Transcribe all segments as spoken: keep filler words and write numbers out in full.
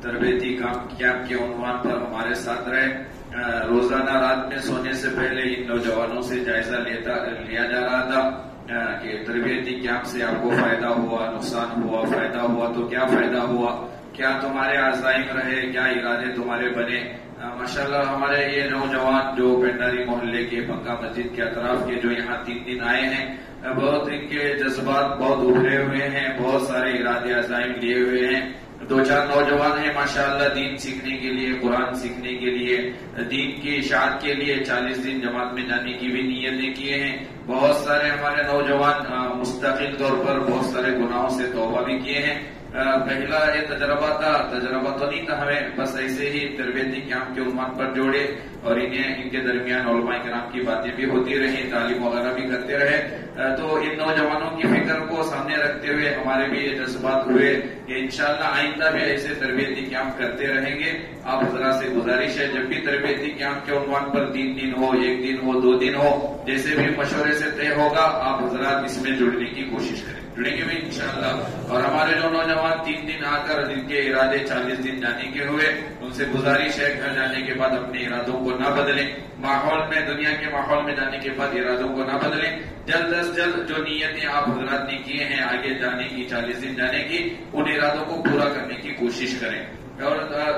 تربیتی کیمپ کے عنوان پر ہمارے ساتھ رہے. روزانہ رات میں سونے سے پہلے ان نوجوانوں سے جائزہ لیتا لیا جا رہا تھا کہ تربیتی کیمپ سے آپ کو فائدہ ہوا, نقصان ہوا, فائدہ ہوا تو کیا فائدہ ہوا, کیا تمہارے عزائم رہے, کیا ارادے تمہارے بنے. ماشاءاللہ ہمارے یہ نوجوان جو پنڈاری محلے کے پنکا مسجد کے اطراف کے جو یہاں تین دن آئے ہیں, بہت ان کے جذبات بہت ابھرے ہوئے ہیں, بہت سارے ارادے عزائم لیے ہوئے ہیں. دو چار نوجوان ہیں ماشاءاللہ دین سیکھنے کے لیے, قرآن سیکھنے کے لیے, دین کی اشاعت کے لیے چالیس دن جماعت میں جانے کی بھی نیتیں کیے ہیں. بہت سارے ہمارے نوجوان مستقل طور پر بہت سارے گناہوں سے توبہ بھی کیے ہیں. پہلا یہ تجربہ تھا, تجربہ تو نہیں تھا ہمیں, بس ایسے ہی تربیتی کیمپ کے عنوان پر جوڑے اور انہیں ان کے درمیان علماء کرام کی باتیں بھی ہوتی رہی, تعلیم وغیرہ بھی کرتے رہے. تو ان نوجوانوں کی فکر کو سامنے رکھتے ہوئے ہمارے بھی یہ جذبات ہوئے کہ انشاءاللہ آئندہ بھی ایسے تربیتی کیمپ کرتے رہیں گے. آپ حضرات سے گزارش ہے جب بھی تربیتی کیمپ کے عنوان پر تین دن ہو, ایک دن ہو, دو دن ہو, جیسے بھی مشورے سے طے ہوگا آپ حضرات اس میں جڑنے کی کوشش کریں, جڑیں گے بھی انشاءاللہ. اور ہمارے جو نوجوان تین دن آ کر جن کے ارادے چالیس دن جانے کے ہوئے, ان سے گزارش ہے گھر جانے کے بعد اپنے ارادوں کو نہ بدلیں, ماحول میں دنیا کے ماحول میں جانے کے بعد ارادوں کو نہ بدلیں. جلد از جلد جو نیتیں آپ حضرات نے کیے ہیں آگے جانے کی, چالیس دن جانے کی, ان ارادوں کو پورا کرنے کی کوشش کریں. اور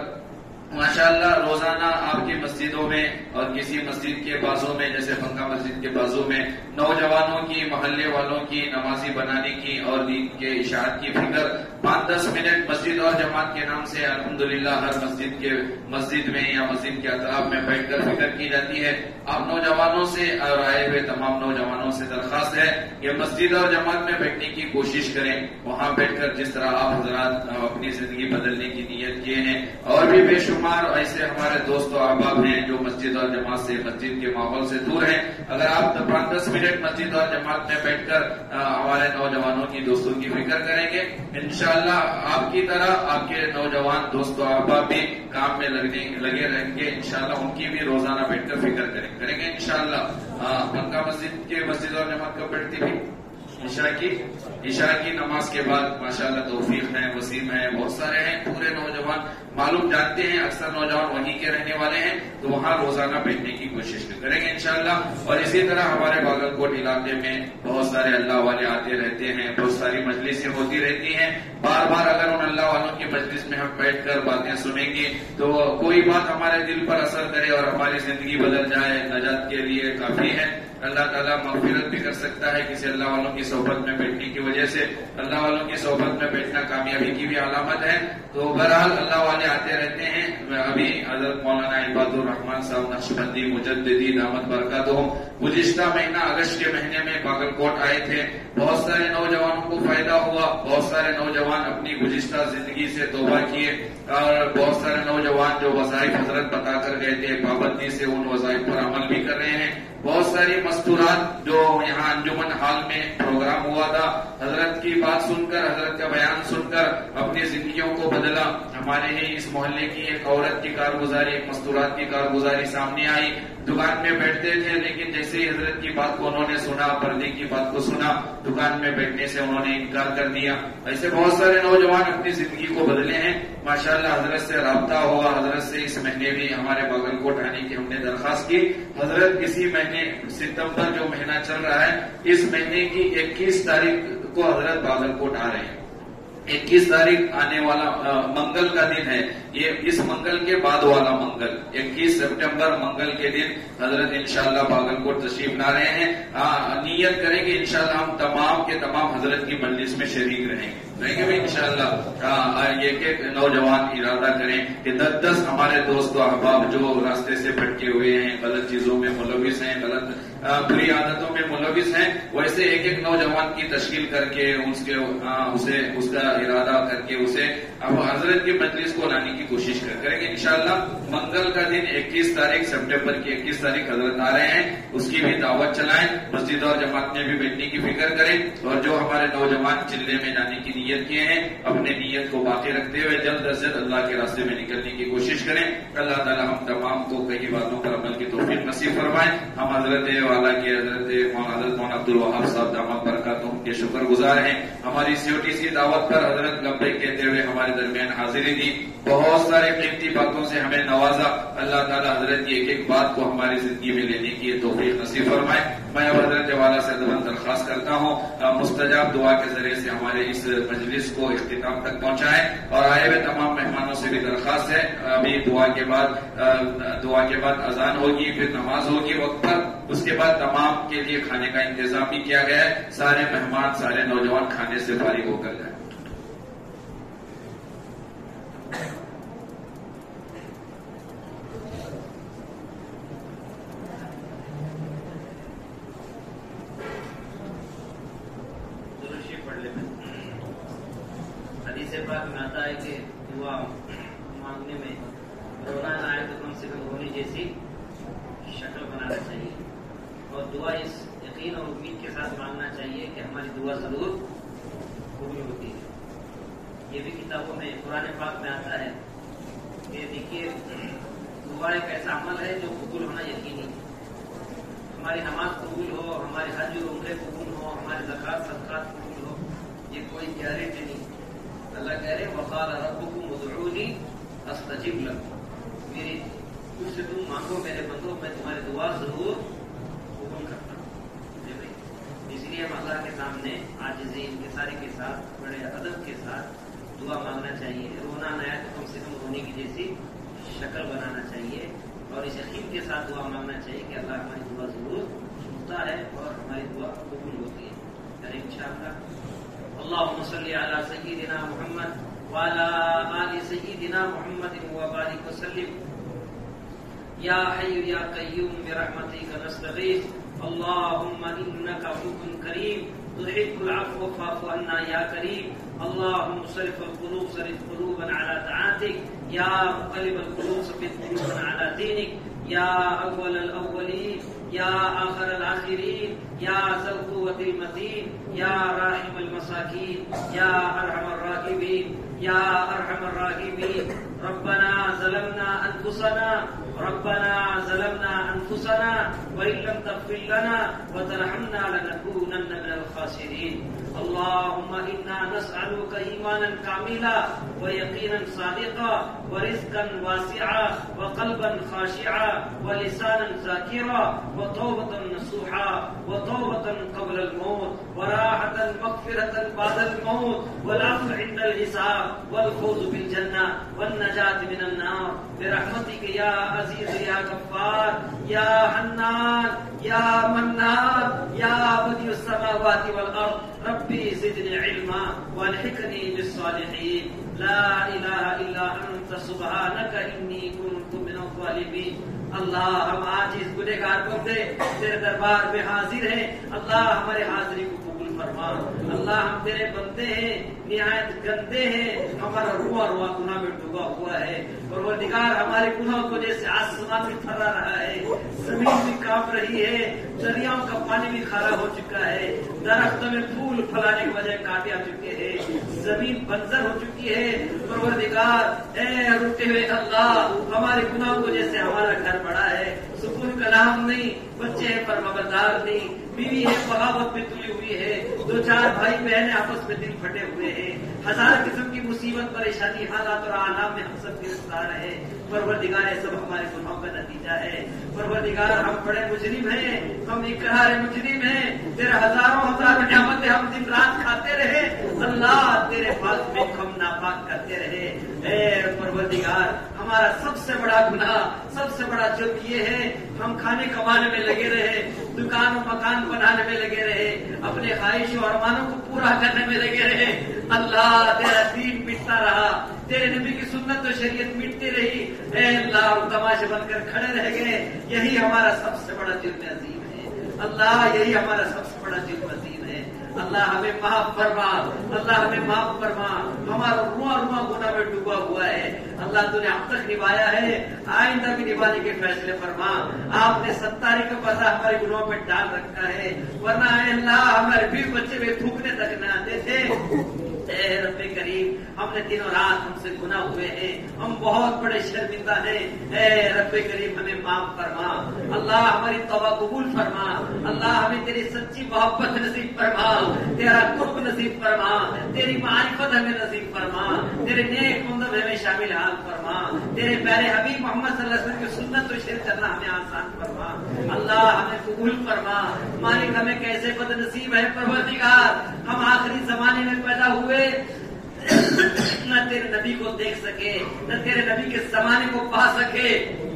ماشاءاللہ روزانہ آپ کی مسجدوں میں اور کسی مسجد کے بازوں میں, جیسے پنکا مسجد کے بازوں میں, نوجوانوں کی, محلے والوں کی نمازی بنانے کی اور دین کے اشاعت کی فکر پانچ دس منٹ مسجد اور جماعت کے نام سے الحمدللہ ہر مسجد کے مسجد میں یا مسجد کے اطراف میں بیٹھ کر فکر کی جاتی ہے. آپ نوجوانوں سے اور آئے ہوئے تمام نوجوانوں سے درخواست ہے کہ مسجد اور جماعت میں بیٹھنے کی کوشش کریں. وہاں بیٹھ کر جس طرح آپ حضرات اپنی زندگی بدلنے کی نیت کیے ہیں, اور بھی بے شمار ایسے ہمارے دوست و احباب ہیں جو مسجد اور جماعت سے, مسجد کے ماحول سے دور ہیں. اگر آپ پانچ دس منٹ مسجد اور جماعت میں بیٹھ کر ہمارے نوجوانوں کی, دوستوں کی فکر کریں گے, انشاءاللہ آپ کی طرح آپ کے نوجوان دوست و احباب بھی کام میں لگنے لگے رہیں گے. انشاءاللہ ان کی بھی روزانہ بیٹھ کر فکر کریں کریں گے انشاءاللہ. پنکا مسجد کے مسجد اور جماعت کب بیٹھتی تھی؟ عشاء کی عشاء کی نماز کے بعد. ماشاءاللہ توفیق ہے, وسیم ہے, بہت سارے ہیں پورے نوجوان معلوم جانتے ہیں, اکثر نوجوان وہیں کے رہنے والے ہیں, تو وہاں روزانہ بیٹھنے کی کوشش کریں گے انشاءاللہ. اور اسی طرح ہمارے باگل کوٹ علاقے میں بہت سارے اللہ والے آتے رہتے ہیں, بہت ساری مجلسیں ہوتی رہتی ہیں. بار بار اگر ان اللہ والوں کی مجلس میں ہم بیٹھ کر باتیں سنیں گے تو کوئی بات ہمارے دل پر اثر کرے اور ہماری زندگی بدل جائے, نجات کے لیے کافی ہے. اللہ تعالیٰ مغفرت بھی کر سکتا ہے کسی اللہ والوں کی صحبت میں بیٹھنے کی وجہ سے. اللہ والوں کی صحبت میں بیٹھنا کامیابی کی بھی علامت ہے. تو بہرحال اللہ والے آتے رہتے ہیں. ابھی حضرت مولانا عباد الرحمان صاحب نقشبندی مجددی دامت برکاتہم گزشتہ مہینہ اگست کے مہینے میں باگل کوٹ آئے تھے. بہت سارے نوجوانوں کو فائدہ ہوا, بہت سارے نوجوان اپنی گزشتہ زندگی سے توبہ کیے, اور بہت سارے نوجوان جو وظائف حضرت بتا کر گئے تھے پابندی سے ان وظائف پر عمل بھی کر رہے ہیں. بہت ساری مستورات جو یہاں انجمن ہال میں پروگرام ہوا تھا, حضرت کی بات سن کر, حضرت کا بیان سن کر اپنی زندگیوں کو بدلا. ہمارے ہی اس محلے کی ایک عورت کی کارگزاری, ایک مستورات کی کارگزاری سامنے آئی. دکان میں بیٹھتے تھے لیکن جیسے ہی حضرت کی بات کو انہوں نے سنا, پردے کی بات کو سنا, دکان میں بیٹھنے سے انہوں نے انکار کر دیا. ایسے بہت سارے نوجوان اپنی زندگی کو بدلے ہیں. ماشاءاللہ حضرت سے رابطہ ہوا, حضرت سے اس مہینے بھی ہمارے باگل کوٹ آنے کی ہم نے درخواست کی. حضرت کسی مہینے ستمبر جو مہینہ چل رہا ہے, اس مہینے کی اکیس تاریخ کو حضرت باگل کوٹ آ رہے ہیں. اکیس تاریخ آنے والا منگل کا دن ہے, یہ اس منگل کے بعد والا منگل اکیس سپٹمبر منگل کے دن حضرت انشاءاللہ باگل کوٹ تشریف لا رہے ہیں. نیت کریں کہ انشاءاللہ ہم تمام کے تمام حضرت کی مجلس میں شریک رہیں گے رہیں گے بھی انشاءاللہ. یہ کہ نوجوان ارادہ کریں کہ دس دس ہمارے دوست و احباب جو راستے سے بھٹکے ہوئے ہیں, غلط چیزوں میں ملوث ہیں, غلط بری عادتوں میں ملوث ہیں, ویسے ایک ایک نوجوان کی تشکیل کر کے اس کے اسے اس کا ارادہ کر کے اسے اب حضرت کی مجلس کو لانے کی کوشش کریں گے انشاءاللہ. منگل کا دن اکیس تاریخ سپٹمبر کی اکیس تاریخ حضرت آ رہے ہیں, اس کی بھی دعوت چلائیں. مسجد اور جماعت میں بھی بیٹھنے کی فکر کریں, اور جو ہمارے نوجوان چلے میں جانے کی نیت نیت کیے ہیں اپنے نیت کو باقی رکھتے ہوئے جلد از جلد اللہ کے راستے میں نکلنے کی کوشش کریں. اللہ تعالیٰ ہم تمام کو کئی باتوں پر عمل کی توفیق نصیب فرمائیں. ہم حضرت والا کے حضرت حضرت مولانا عبد الوہاب صاحب دامت برکاتہم کے شکر گزار ہیں. ہماری چھوٹی سی دعوت پر حضرت لبیک کہتے ہوئے ہمارے درمیان حاضری دی. بہت سارے قیمتی باتوں سے ہمیں نوازا. اللہ تعالیٰ حضرت کی ایک ایک بات کو ہماری زندگی میں لینے کی توفیق نصیب فرمائے. میں اب حضرت والا سے درخواست کرتا ہوں مستجاب دعا کے ذریعے سے ہمارے اس مجلس کو اختتام تک پہنچائیں. اور آئے ہوئے تمام مہمانوں سے بھی درخواست ہے ابھی دعا کے بعد دعا کے بعد اذان ہوگی, پھر نماز ہوگی وقت پر, اس کے بعد تمام کے لیے کھانے کا انتظام بھی کیا گیا ہے. سارے مہمان سارے نوجوان کھانے سے فارغ ہو کر جائیں. حدیث پاک میں آتا ہے کہ دعا مانگنے میں رونا نہ آئے تو کم سے کم ہونی جیسی شکل بنانا چاہیے, اور دعا اس یقین اور امید کے ساتھ مانگنا چاہیے کہ ہماری دعا ضرور قبول ہوتی ہے. یہ بھی کتابوں میں قرآن پاک میں آتا ہے کہ دیکھیے دعا ایک ایسا عمل ہے جو قبول ہونا یقینی ہے. ہماری نماز قبول ہو, ہمارے حج اور عمرے قبول ہو, ہمارے زکوٰۃ صدقات قبول ہو, یہ کوئی گارنٹی نہیں. اللہ کہہ رہے وقال ربکم ادعونی استجب لکم, میری مجھ سے تم مانگو میرے بندو, میں تمہاری دعا ضرور قبول کرتا ہوں. اس لیے ہم اللہ کے سامنے عاجزی انکساری کے ساتھ بڑے ادب کے ساتھ دعا مانگنا چاہیے. رونا نہ آئے تو کم سے کم رونے کی جیسی شکل بنانا چاہیے, اور اس یقین کے ساتھ دعا مانگنا چاہیے کہ اللہ ہماری دعا ضرور سنتا ہے اور ہماری دعا قبول ہوتی ہے. یعنی انشاءاللہ اللهم صل على سيدنا محمد وعلى آل سيدنا محمد وبارك وسلم. يا حي يا قيوم برحمتك نستغيث. اللهم إنك عفو كريم تحب العفو فاعف عنا يا كريم. اللهم صرف القلوب صرف قلوبا على طاعتك. يا مقلب القلوب ثبت قلوبنا على دينك. يا أول الأولين يا آخر الآخرين يا ذا القوة المتين يا راحم المساكين يا أرحم الراحمين يا أرحم الراحمين. ربنا ظلمنا أنفسنا ربنا ظلمنا أنفسنا وإن لم تغفر لنا وترحمنا لنكونن من الخاسرين. اللهم إنا نسألك إيمانا كاملا ويقينا صادقا ورزقا واسعا وقلبا خاشعا ولسانا ذاكرا وتوبة نصوحا وتوبة قبل الموت وراحة مغفرة بعد الموت والعفو عند الحساب والفوز بالجنة والنجاة من النار برحمتك يا عزيز يا غفار يا حنان يا منان يا بديع السماوات والأرض. ربي زدني علما والحقني بالصالحين. لا إله إلا أنت سبحانك إني كنت من الظالمين. اللہ ہم آج اس گنہگار بندے تیرے دربار میں حاضر ہیں. اللہ ہمارے حاضری کو قبول فرما. اللہ ہم تیرے بندے ہیں, نہایت گندے ہیں, ہمارا روا روا گناہ میں ڈوبا ہوا ہے. پروردگار ہمارے گناہوں کو جیسے آسمان بھی تھرا رہا ہے, زمین بھی کانپ رہی ہے, دریاؤں کا پانی بھی کھارا ہو چکا ہے, درختوں میں پھول پھلانے کی وجہ کاٹے آ چکے ہیں, زمین بنجر ہو چکی ہے. پروردگار اے روتے ہوئے اللہ ہمارے گناہوں کو جیسے ہمارا گھر بڑا ہے, سکون کا نام نہیں, بچے ہیں پر مبردار نہیں, بیوی ہے بغاوت میں تلی ہوئی ہے, دو چار بھائی بہن آپس میں دل پھٹے ہوئے ہیں, ہزار قسم کی مصیبت پریشانی حالات اور آلام میں ہم سب گرفتار ہیں. پروردگار یہ سب ہمارے گناہوں کا نتیجہ ہے. پروردگار ہم بڑے مجرم ہیں, ہم اقرار مجرم ہیں. تیرے ہزاروں ہزار نعمتیں ہم دن رات کھاتے رہے, اللہ تیرے پاس میں ہم ناپاک کرتے رہے. اے پروردگار ہمارا سب سے بڑا گناہ سب سے بڑا جرم یہ ہے ہم کھانے کمانے میں لگے رہے, دکان و مکان بنانے میں لگے رہے, اپنے خواہش و ارمانوں کو پورا کرنے میں لگے رہے. اللہ تیرا دین مٹتا رہا, تیرے نبی کی سنت و شریعت مٹتی رہی. اے اللہ ہم تماشے بن کر کھڑے رہ گئے. یہی ہمارا سب سے بڑا جرم عظیم ہے. اللہ یہی ہمارا سب سے بڑا جرم عظیم ہے. اللہ ہمیں معاف فرما, اللہ ہمیں معاف فرما. ہمارا رواں رواں گناہ میں ڈوبا ہوا ہے. اللہ تو نے اب تک نبھایا ہے, آئندہ بھی نبھانے کے فیصلے فرما. آپ نے ستاری کا پردہ ہمارے گناہوں میں ڈال رکھا ہے, ورنہ اے اللہ ہمارے بیوی بچے میں تھوکنے تک نہ آتے تھے. اے اے رب کریم ہم نے دن اور رات ہم سے گناہ ہوئے ہیں، ہم بہت بڑے شرمندہ ہیں، اے رب کریم ہمیں معاف فرما، اللہ ہماری توبہ قبول فرما، اللہ ہمیں تیری سچی محبت نصیب فرما، تیرا قرب نصیب فرما، تیری معرفت ہمیں نصیب فرما، تیرے نیک بندوں ہمیں شامل حال فرما، تیرے پیارے حبیب محمد صلی اللہ علیہ وسلم کی سنت و شیر کرنا ہمیں آسان فرما، اللہ ہمیں قبول فرما، مالک ہمیں کیسے بد نصیب ہے پروردگار، ہم آخری زمانے میں پیدا ہوئے نہ تیرے نبی کو دیکھ سکے، نہ تیرے نبی کے زمانے کو پا سکے،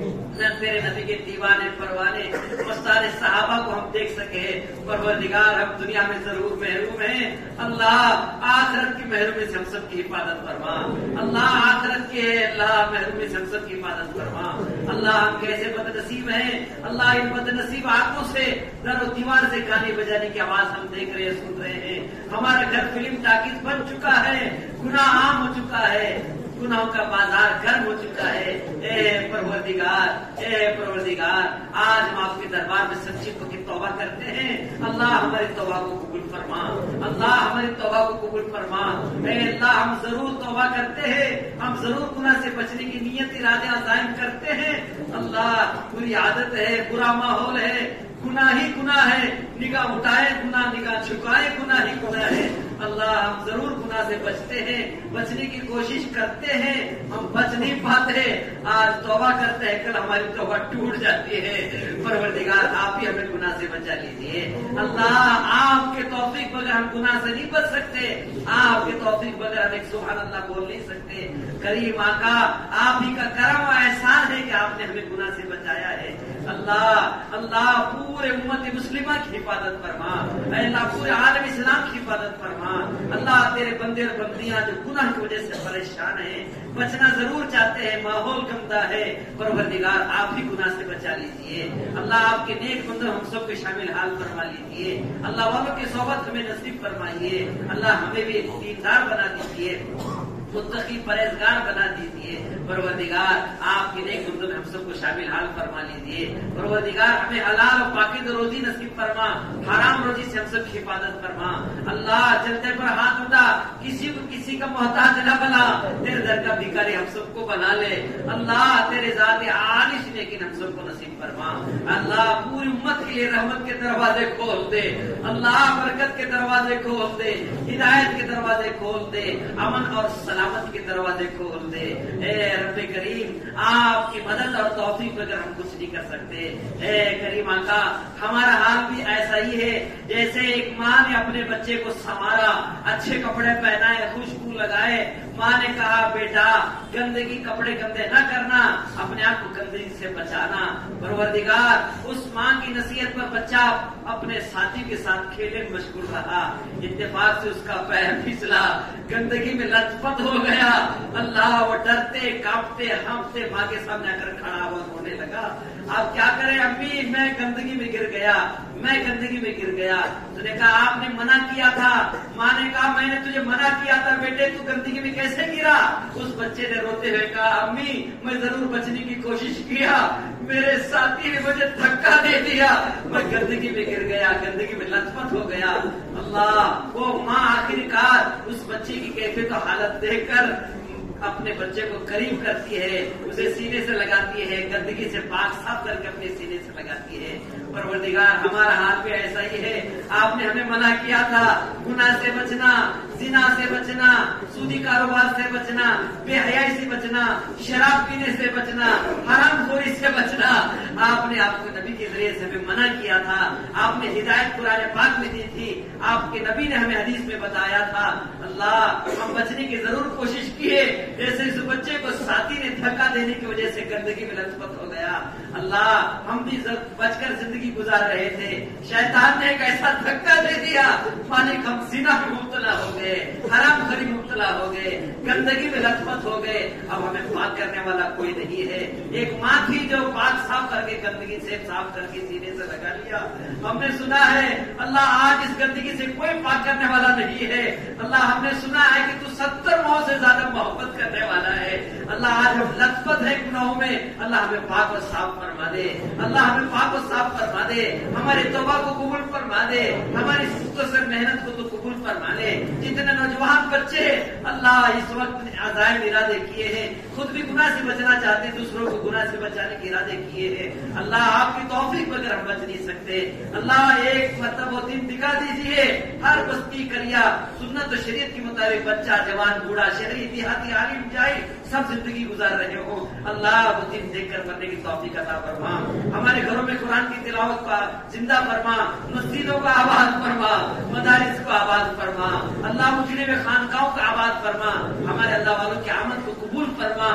نہ تیرے نبی کے دیوانے پروانے مستار صحابہ کو ہم دیکھ سکے، پروردگار ہم دنیا میں ضرور محروم ہیں، اللہ آخرت کی محرومی سے ہم سب کی حفاظت فرما، اللہ آخرت کے اللہ محرومی سے ہم سب کی حفاظت فرما، اللہ ہم کیسے بد نصیب ہیں، اللہ ان بد نصیب آنکھوں سے در و دیوار سے گانے بجانے کی آواز ہم دیکھ رہے سن رہے ہیں، ہمارا گھر فلم ٹاکیز بن چکا ہے، گناہ عام ہو چکا ہے، گناہوں کا بازار گرم ہو چکا ہے، اے پروردگار اے پروردگار آج ہم آپ کے دربار میں سچی پکی توبہ کرتے ہیں، اللہ ہماری توبہ کو قبول فرما، اللہ ہماری توبہ کو قبول فرما، اے اللہ ہم ضرور توبہ کرتے ہیں، ہم ضرور گناہ سے بچنے کی نیت ارادے عزائم کرتے ہیں، اللہ بری عادت ہے، برا ماحول ہے، گناہ ہی گناہ ہے، نگاہ اٹھائے گناہ، نگاہ جھکائے گناہ ہی گناہ ہے، اللہ ہم ضرور گناہ سے بچتے ہیں، بچنے کی کوشش کرتے ہیں، ہم بچ نہیں پاتے، آج توبہ کرتے ہیں، کل ہماری توبہ ٹوٹ جاتی ہے، پروردگار آپ ہی ہمیں گناہ سے بچا لیجیے، اللہ آپ کے توفیق بغیر ہم گناہ سے نہیں بچ سکتے، آپ کے توفیق بغیر ہم ایک سبحان اللہ بول نہیں سکتے، کریم آقا آپ ہی کا کرم و احسان ہے کہ آپ نے ہمیں گناہ سے بچایا ہے، اللہ اللہ پورے امت مسلمہ کی حفاظت فرما، اے اللہ پورے عالم اسلام کی حفاظت فرما، اللہ تیرے بندے اور بندیاں جو گناہ کی وجہ سے پریشان ہیں، بچنا ضرور چاہتے ہیں، ماحول گندا ہے، پروردگار آپ ہی گناہ سے بچا لیجیے، اللہ آپ کے نیک بندوں ہم سب کو شامل حال فرما لیجیے، اللہ والوں کی صحبت ہمیں نصیب فرمائیے، اللہ ہمیں بھی ایک دیندار بنا دیجیے، متقی پرہیزگار بنا دیجیے، پروردگار آپ کے نیک بندوں میں ہم سب کو شامل حال فرما لیجیے، پروردگار ہمیں حلال اور پاکیزہ روزی نصیب فرما، حرام روزی سے ہم سب کی حفاظت فرما، اللہ چلتے پر ہاتھ اٹھا، کسی کو کسی کا محتاج نہ بنا، تیرے در کا بھکاری ہم سب کو بنا لے، اللہ تیرے ذات عالش لیکن ہم سب کو نصیب فرما، اللہ پوری امت کے لیے رحمت کے دروازے کھول دے، اللہ برکت کے دروازے کھول دے، ہدایت کے دروازے کھول دے، امن اور سلامت کے دروازے کھول دے، اے رب کریم آپ کی مدد اور توفیق بغیر ہم کچھ نہیں کر سکتے، اے کریم آقا ہمارا حال بھی ایسا ہی ہے جیسے ایک ماں نے اپنے بچے کو سنوارا، اچھے کپڑے پہنائے، خوشبو لگائے، ماں نے کہا بیٹا گندگی کپڑے گندے نہ کرنا، اپنے آپ کو گندگی سے بچانا، پروردگار اس ماں کی نصیحت پر بچہ اپنے ساتھی کے ساتھ کھیلے میں مشغول رہا، اتفاق سے اس کا پیر پھسلا، گندگی میں لت پت ہو گیا، اللہ وہ ڈرتے کانپتے ہانپتے ماں کے سامنے آ کر کھڑا ہوا رونے لگا، آپ کیا کریں امی میں گندگی میں گر گیا، میں گندگی میں گر گیا، تو نے کہا آپ نے منع کیا تھا، ماں نے کہا میں نے تجھے منع کیا تھا بیٹے تو گندگی میں کیسے گرا، اس بچے نے روتے ہوئے کہا امی میں ضرور بچنے کی کوشش کیا، میرے ساتھی نے مجھے دھکا دے دیا، میں گندگی میں گر گیا، گندگی میں لت پت ہو گیا، اللہ وہ ماں آخر کار اس بچے کی کیفیت و حالت دیکھ کر اپنے بچے کو قریب کرتی ہے، اسے سینے سے لگاتی ہے، گندگی سے پاک صاف کر کے اپنے سینے سے لگاتی ہے، پروردگار ہمارا حال بھی ایسا ہی ہے، آپ نے ہمیں منع کیا تھا گناہ سے بچنا، زنا سے بچنا، سودی کاروبار سے بچنا، بے حیائی سے بچنا، شراب پینے سے بچنا، حرام خوری سے بچنا، آپ نے آپ کو نبی کے ذریعے سے ہمیں منع کیا تھا، آپ نے ہدایت قرآن پاک میں دی تھی، آپ کے نبی نے ہمیں حدیث میں بتایا تھا، اللہ ہم بچنے کی ضرور کوشش کیے، جیسے اس بچے کو ساتھی نے دھکا دینے کی وجہ سے گندگی میں لت پت ہو گیا، اللہ ہم بھی بچ کر زندگی گزار رہے تھے، شیطان نے ایک ایسا دھکا دے دیا، مالک ہم زنا میں مبتلا ہو گئے، حرام خوری مبتلا ہو گئے، گندگی میں لت پت ہو گئے، اب ہمیں پاک کرنے والا کوئی نہیں ہے، ایک ماں تھی جو پاک صاف کر کے گندگی سے صاف کر کے سینے سے لگا لیا، ہم نے سنا ہے اللہ آج اس گندگی سے کوئی پاک کرنے والا نہیں ہے، اللہ ہم نے سنا ہے کہ تو ستر ماہ سے زیادہ محبت کرنے والا ہے، اللہ آج ہم لطفت ہے گناہوں میں، اللہ ہمیں پاک و صاف فرما دے، اللہ ہمیں پاک و صاف فرما دے، ہماری توبہ کو قبول فرما دے، ہماری سے محنت کو تو قبول فرما لے۔ جتنے نوجوان بچے اللہ اس وقت عزائم ارادے کیے ہیں، خود بھی گناہ سے بچنا چاہتے، دوسروں کو گناہ سے بچانے کے ارادے کیے ہیں، اللہ آپ کی توفیق بغیر ہم بچ نہیں سکتے۔ اللہ ایک مطلب وہ دن دکھا دیجیے، ہر بستی کریا سنت و شریعت کے مطابق بچہ جوان بوڑھا شہری دیہاتی عالم جاہل سب زندگی گزار رہے ہوں، اللہ وہ دن دیکھ کر مرنے کی توفیق عطا فرما۔ ہمارے گھروں میں قرآن کی تلاوت کا زندہ فرما، مسجدوں کا آباد فرما، مدارس کو آباد فرما، اللہ مجھے میں خانقاہوں کا آباد فرما، ہمارے اللہ والوں کی آمد کو قبول فرما،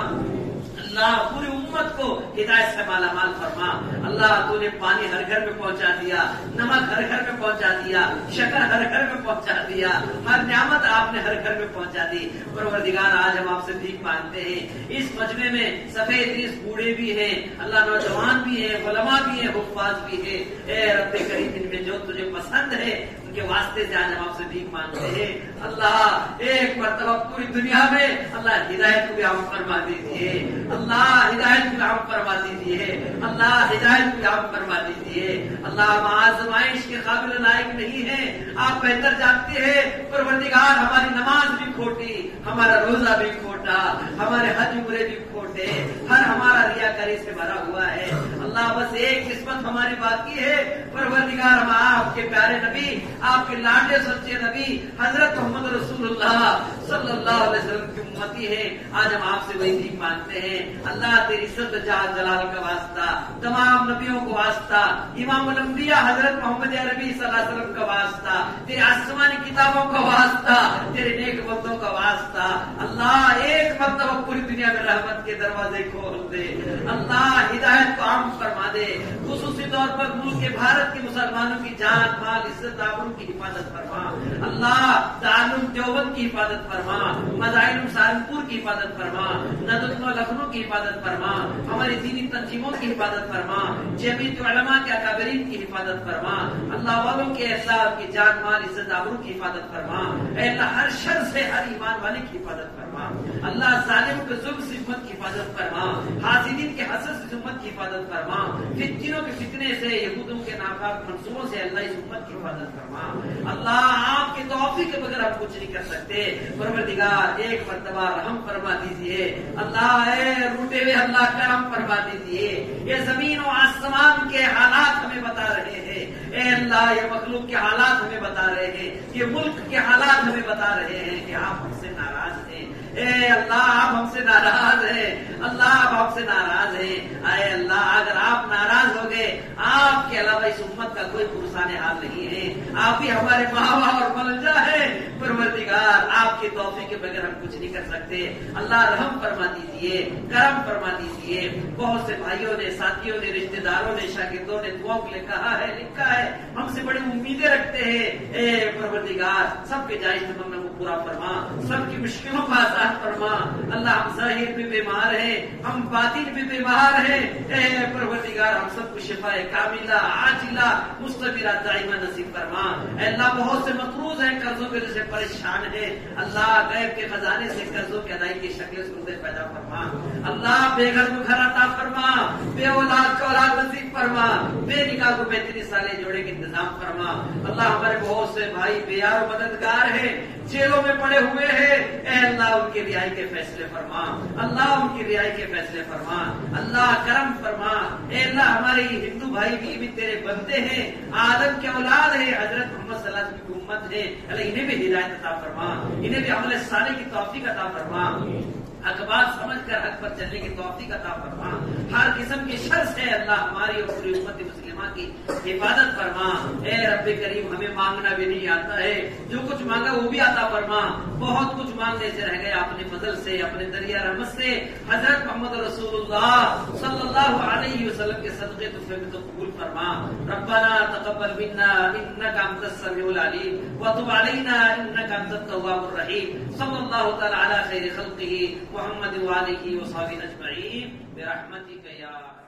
اللہ پوری امت کو ہدایت سے مالا مال فرما۔ اللہ تو نے پانی ہر گھر میں پہنچا دیا، نمک ہر گھر میں پہنچا دیا، شکر ہر گھر میں پہنچا دیا، ہر نعمت آپ نے ہر گھر میں پہنچا دی۔ پروردگار آج ہم آپ سے بھیک مانگتے ہیں، اس مجمع میں سفید ریس بوڑھے بھی ہیں، اللہ نوجوان بھی ہیں، علماء بھی ہیں، حفاظ بھی ہیں، اے رب کریم ان میں جو تجھے پسند ہے ان کے واسطے سے آج ہم آپ سے بھیک مانگتے ہیں۔ اللہ ایک مرتبہ پوری دنیا میں اللہ ہدایت کو بھی عام فرما دیجیے، اللہ ہدایت کو عام فرما دیجیے، اللہ ہدایت کو عام فرما دیجیے۔ اللہ ہم آزمائش کے قابل لائق نہیں ہیں، آپ بہتر جانتے ہیں پروردگار، ہماری نماز بھی کھوٹی، ہمارا روزہ بھی کھوٹا، ہمارے حج عمرے بھی کھوٹے، ہر ہمارا ریاکاری سے بھرا ہوا ہے۔ اللہ بس ایک قسمت ہماری باقی ہے پروردگار، ہم آپ کے پیارے نبی، آپ کے لاڈلے سچے نبی حضرت محمد رسول اللہ صلی اللہ علیہ وسلم کی امتی ہے۔ آج ہم آپ سے وہی بھیک مانگتے ہیں، اللہ تیری عزت جلال جلال کا واسطہ، تمام نبیوں کو واسطہ، امام الانبیاء حضرت محمد عربی صلی اللہ علیہ وسلم کا واسطہ، تیرے آسمانی کتابوں کا واسطہ، تیرے نیک بندوں کا واسطہ، اللہ ایک مرتبہ پوری دنیا میں رحمت کے دروازے کھول دے، اللہ ہدایت کو عام فرما دے، خصوصی طور پر ملک بھارت کے مسلمانوں کی جان مال عزت آبرو کی حفاظت فرما، اللہ تعلیم دیوبند کی حفاظت فرما، مظاہر سہارنپور کی حفاظت فرما، ندوۃ لکھنؤ کی حفاظت فرما، ہماری دینی تنظیموں کی حفاظت فرما، جمعیت علماء کے اکابرین کی حفاظت فرما، اللہ والوں کے احساب کی جان مال عزت آبرو کی حفاظت فرما، اے اللہ ہر شر سے ہر ایمان والے کی حفاظت فرما، اللہ ظالموں کے ظلم سے امت کی حفاظت فرما، حاسدین کے حسد سے امت کی حفاظت فرما، فتنوں کے فتنے سے یہودوں کے ناپاک منصوبوں سے اللہ اس امت کی حفاظت فرما۔ اللہ آپ کی توفیق کے بغیر ہم کچھ نہیں کر سکتے، پروردگار ایک مرتبہ رحم فرما دیجیے، اللہ اے روٹے ہوئے اللہ کرم فرما دیجیے، یہ زمین و آسمان کے حالات ہمیں بتا رہے ہیں، اے اللہ یہ مخلوق کے حالات ہمیں بتا رہے ہیں، یہ ملک کے حالات ہمیں بتا رہے ہیں کہ آپ ہم سے ناراض ہیں، اے اللہ آپ ہم سے ناراض ہیں، اللہ آپ ہم سے ناراض ہیں، اے اللہ اگر آپ ناراض ہو گئے آپ کے علاوہ اس امت کا کوئی پرسان حال نہیں ہے، آپ ہی ہمارے ماوا اور ملجا ہے، پروردگار آپ کی توفیق کے بغیر ہم کچھ نہیں کر سکتے، اللہ رحم فرما دیجیے، کرم فرما دیجیے۔ بہت سے بھائیوں نے، ساتھیوں نے، رشتے داروں نے، شاگردوں نے دعاؤں کے لیے کہا ہے، لکھا ہے، ہم سے بڑی امیدیں رکھتے ہیں، اے پروردگار سب کے جائز تمنا کو پورا فرما، سب کی مشکلوں کو آسان فرما، اللہ ہم ظاہر بھی بیمار ہیں، ہم باطن بھی بیمار ہیں، اے پروردگار ہم سب کو شفا کاملہ عاجلہ مستمرہ دائمہ نصیب فرما، اے اللہ بہت سے مقروض ہیں، قرضوں کے وجہ سے پریشان ہیں، اللہ غیب کے خزانے سے قرضوں کی ادائیگی کی شکل صورتیں پیدا فرما، اللہ بے گھر کو گھر عطا فرما، بے اولاد کو اولاد نصیب فرما، بے نکاح کو بہترین سالے جوڑے کے انتظام فرما، اللہ ہمارے بہت سے بھائی بے یار و مددگار ہیں، جیلوں میں پڑے ہوئے ہیں، اے اللہ ان کی رہائی کے فیصلے فرما، اللہ ان کی رہائی کے فیصلے فرما، اللہ کرم فرما، اے اللہ ہمارے ہندو بھائی بھی, بھی تیرے بندے ہیں، آدم کے اولاد ہیں، حضرت محمد صلی اللہ علیہ وسلم کی امت ہے، اللہ انہیں بھی ہدایت عطا فرما، انہیں بھی عمل صالح کی توفیق عطا فرما، حق بات سمجھ کر حق پر چلنے کی توفیق عطا فرما، ہر قسم کی شر سے اللہ ہماری اور پوری امت مسلمہ کی حفاظت فرما، اے رب کریم ہمیں مانگنا بھی نہیں آتا ہے، جو کچھ مانگا وہ بھی عطا فرما، بہت کچھ مانگنے سے رہ گیا، اپنے فضل سے اپنے دریا رحمت سے حضرت محمد رسول اللہ صلی اللہ علیہ وسلم کے صدقے تحفے میں تو قبول فرما، ربنا تقبل منا انک انت السمیع العلیم وتب علینا انک انت التواب الرحیم، صلی اللہ تعالی علی خیر خلقہ محمد وآلہ وصحبہ اجمعین برحمتک یا